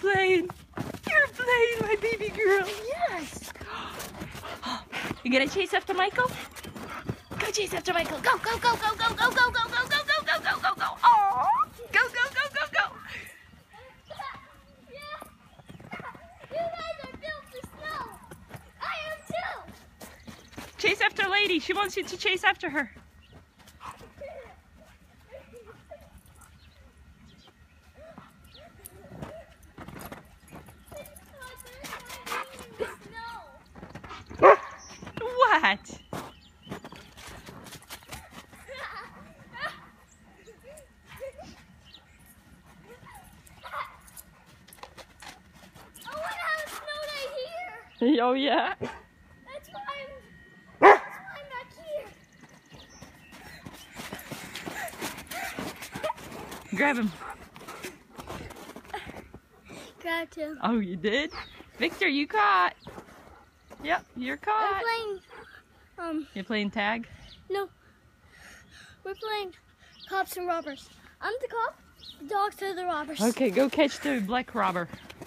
playing. You're playing, my baby girl. Yes. You gonna chase after Michael? Go chase after Michael. Go, go, go, go, go, go, go, go, go, go, go, go, go, go, go. Oh, go, go, go, go, go. You guys are built to snow. I am too. Chase after Lady. She wants you to chase after her. What? Oh yeah. That's why I'm back here. Grab him. Grabbed him. Oh, you did? Victor, you caught. Yep, you're caught. We're playing, You're playing tag? no. We're playing cops and robbers. I'm the cop, the dogs are the robbers. Okay, go catch the black robber.